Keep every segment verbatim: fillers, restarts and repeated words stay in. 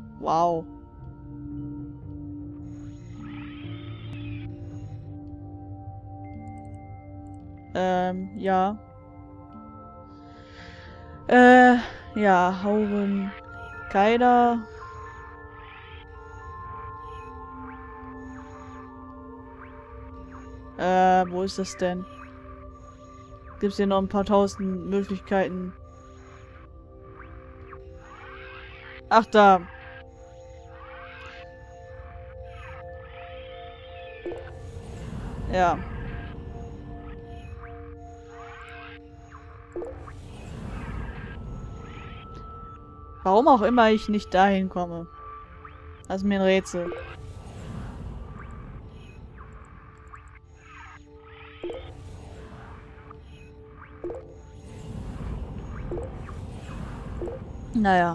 Wow. Ähm, ja. Äh, ja, Hauben. Keiner. Äh, wo ist das denn? Gibt's hier noch ein paar tausend Möglichkeiten? Ach, da. Ja. Warum auch immer ich nicht dahin komme. Das ist mir ein Rätsel. Naja.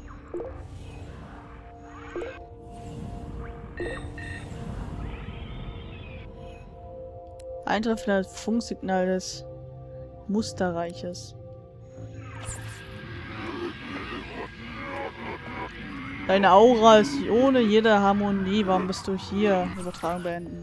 Eintreffendes Funksignal des Musterreiches. Deine Aura ist ohne jede Harmonie. Warum bist du hier? Übertragung beenden.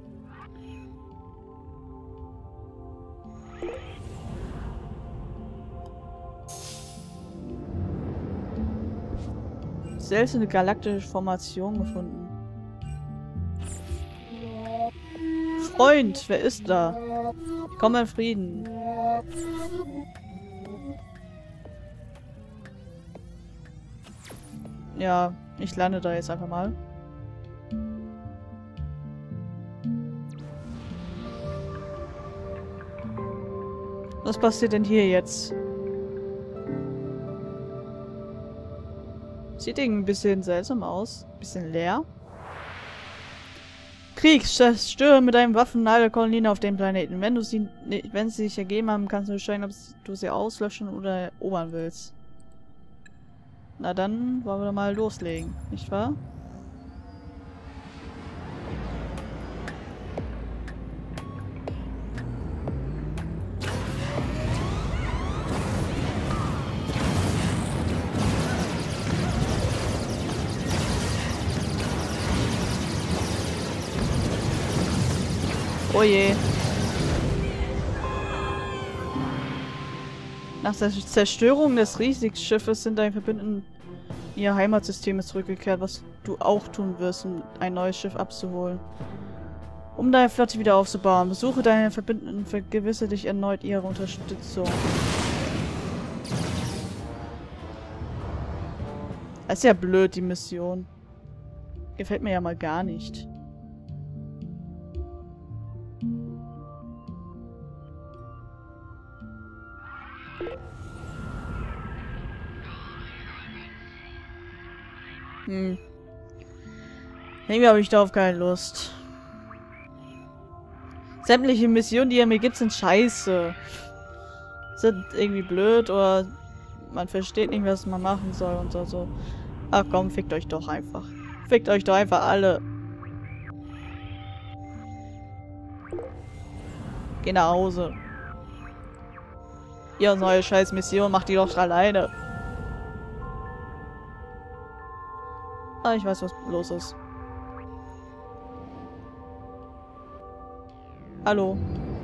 Seltene galaktische Formation gefunden. Freund, wer ist da? Komm in Frieden. Ja, ich lande da jetzt einfach mal. Was passiert denn hier jetzt? Sieht irgendwie ein bisschen seltsam aus. Ein bisschen leer. Krieg, zerstöre mit deinen Waffen alle Kolonien auf dem Planeten. Wenn du sie, wenn sie sich ergeben haben, kannst du entscheiden, ob du sie auslöschen oder erobern willst. Na dann wollen wir doch mal loslegen, nicht wahr? Oh je. Nach der Zerstörung des Riesigschiffes sind deine Verbündeten in ihr Heimatsysteme zurückgekehrt, was du auch tun wirst, um ein neues Schiff abzuholen. Um deine Flotte wieder aufzubauen, besuche deine Verbündeten und vergewisse dich erneut ihrer Unterstützung. Das ist ja blöd, die Mission. Gefällt mir ja mal gar nicht. Hm. Irgendwie habe ich darauf keine Lust. Sämtliche Missionen, die er mir gibt, sind scheiße. Sind irgendwie blöd oder man versteht nicht, was man machen soll und so. so. Ach komm, fickt euch doch einfach. Fickt euch doch einfach alle. Geh nach Hause. Ihr neue scheiß Mission macht die doch alleine. Ah, ich weiß, was los ist. Hallo.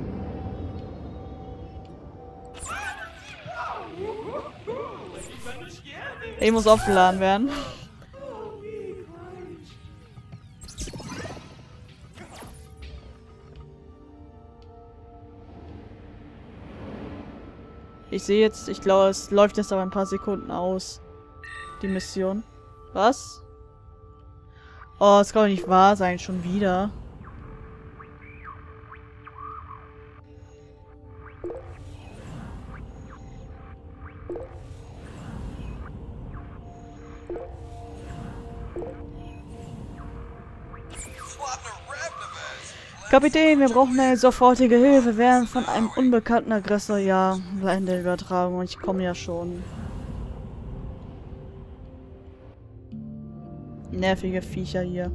Ich muss aufgeladen werden. Ich sehe jetzt, ich glaube, es läuft jetzt aber ein paar Sekunden aus. Die Mission. Was? Oh, das kann doch nicht wahr sein, schon wieder. Kapitän, wir brauchen eine sofortige Hilfe. Wir werden von einem unbekannten Aggressor, ja, in der Übertragung. Und ich komme ja schon. Nervige Viecher hier.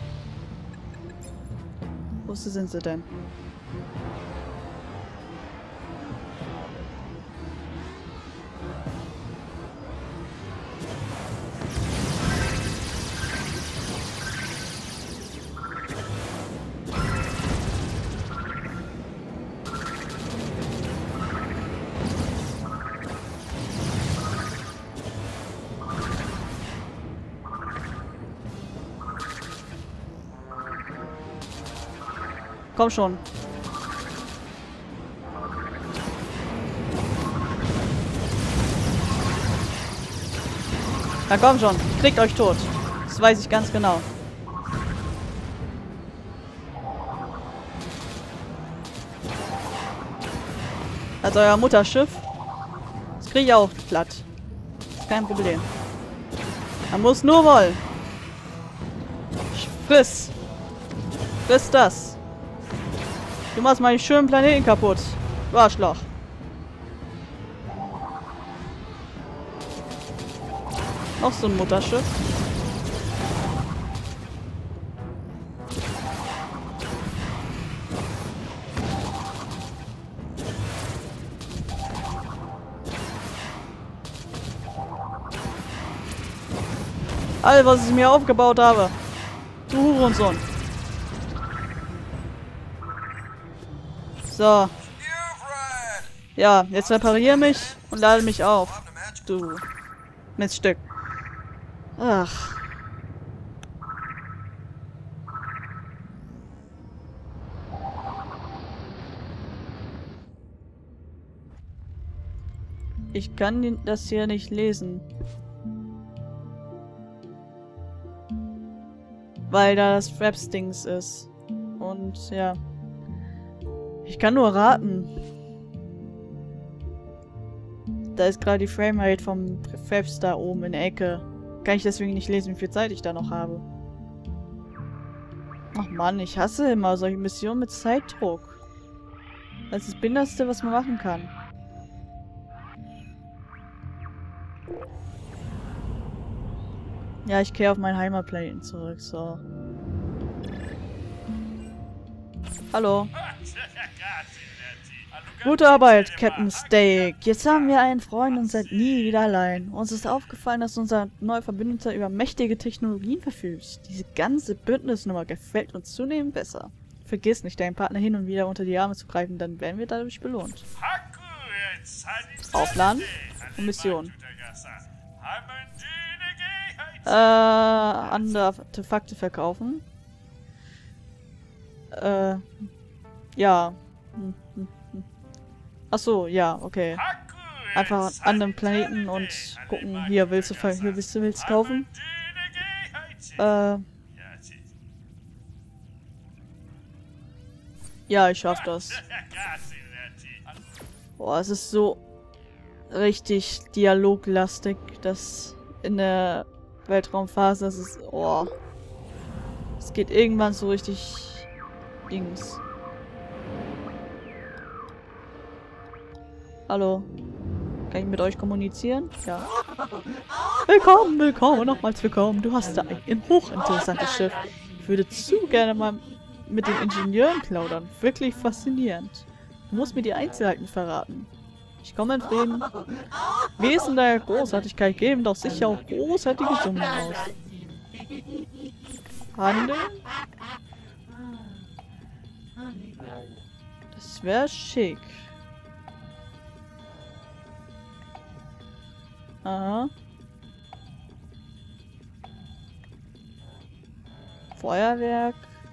Wo sind sie denn? Komm schon. Na komm schon. Kriegt euch tot. Das weiß ich ganz genau. Also euer Mutterschiff. Das kriege ich auch platt. Kein Problem. Man muss nur wollen. Friss. Friss das. Du machst meinen schönen Planeten kaputt. Du Arschloch. Noch so ein Mutterschiff. All, was ich mir aufgebaut habe. Du Hurensohn. So. Ja, jetzt repariere mich und lade mich auf. Du Miststück. Ach. Ich kann das hier nicht lesen. Weil da das Fraps-Dings ist. Und ja. Ich kann nur raten. Da ist gerade die Framerate vom Fraps da oben in der Ecke. Kann ich deswegen nicht lesen, wie viel Zeit ich da noch habe. Ach Mann, ich hasse immer solche Missionen mit Zeitdruck. Das ist das Binderste, was man machen kann. Ja, ich kehre auf meinen Heimatplaneten zurück, so. Hallo. Gute Arbeit, Captain Steak. Jetzt haben wir einen Freund und sind nie wieder allein. Uns ist aufgefallen, dass unser neuer Verbündeter über mächtige Technologien verfügt. Diese ganze Bündnisnummer gefällt uns zunehmend besser. Vergiss nicht, deinen Partner hin und wieder unter die Arme zu greifen, dann werden wir dadurch belohnt. Aufladen und Mission. Äh, andere Artefakte verkaufen. Äh, ja. Hm, hm, hm. Achso, ja, okay. Einfach an einem Planeten und gucken, hier willst du, hier willst du willst kaufen. Äh. Ja, ich schaff das. Boah, es ist so richtig dialoglastig, dass in der Weltraumphase, das ist, oh. Es geht irgendwann so richtig Dings. Hallo. Kann ich mit euch kommunizieren? Ja. Willkommen, willkommen, nochmals willkommen. Du hast da ein hochinteressantes Schiff. Ich würde zu gerne mal mit den Ingenieuren plaudern. Wirklich faszinierend. Du musst mir die Einzelheiten verraten. Ich komme in Frieden. Wesen der Großartigkeit geben doch sicher auch großartige Summen aus. Handeln? Das wäre schick. Aha. Feuerwerk.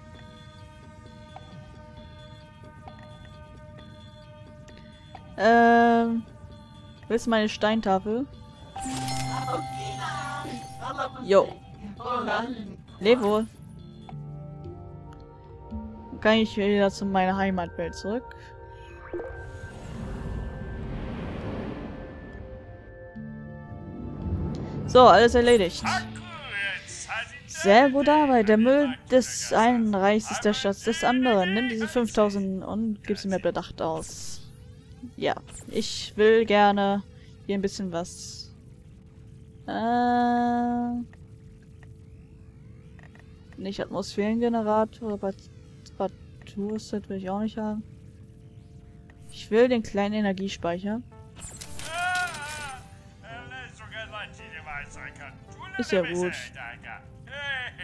Ähm. Willst du meine Steintafel? Jo. Leb wohl. Dann kann ich wieder zu meiner Heimatwelt zurück. So, alles erledigt. Sehr gute Arbeit. Der Müll des einen Reichs ist der Schatz des anderen. Nimm diese fünftausend und gib sie mir bedacht aus. Ja, ich will gerne hier ein bisschen was. Äh, nicht Atmosphärengenerator, aber Reparaturset will ich auch nicht haben. Ich will den kleinen Energiespeicher. Ist ja gut.